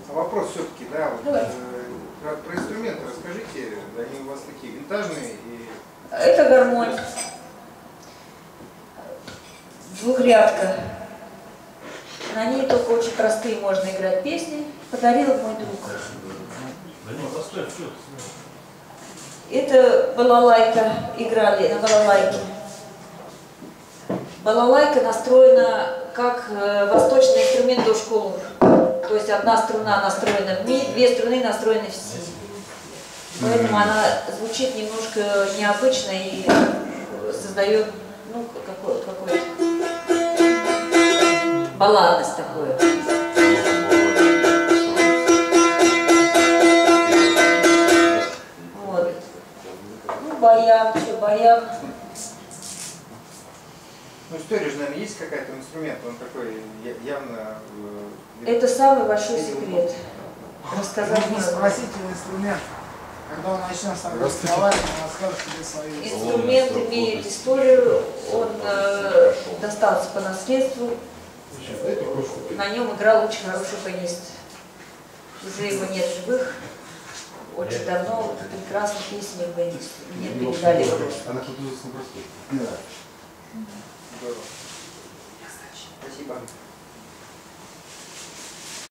Вопрос все-таки, да, вот, Давайте. про инструменты расскажите, они у вас такие винтажные и... Это гармонь. Двухрядка. На ней только очень простые можно играть песни. Подарил мой друг. Это балалайка. Играли на балалайке. Балалайка настроена как восточный инструмент до школы. То есть одна струна настроена в ми, две струны настроены в си. Поэтому она звучит немножко необычно и создает, ну, какую-то балладность такую. Вот. Ну, баян, что, баян. Ну, история же, наверное, есть какая-то инструмент, он такой явно... Это самый большой секрет. Рассказать не спросите инструмент. Когда он начнет с тобой разговаривать, он расскажет тебе свою историю. Инструмент имеет историю, он достался по наследству. На нем играл очень хороший пианист. Уже его нет в живых. Очень давно прекрасные песни мне передали его. Она тут просто. Здорово. Спасибо.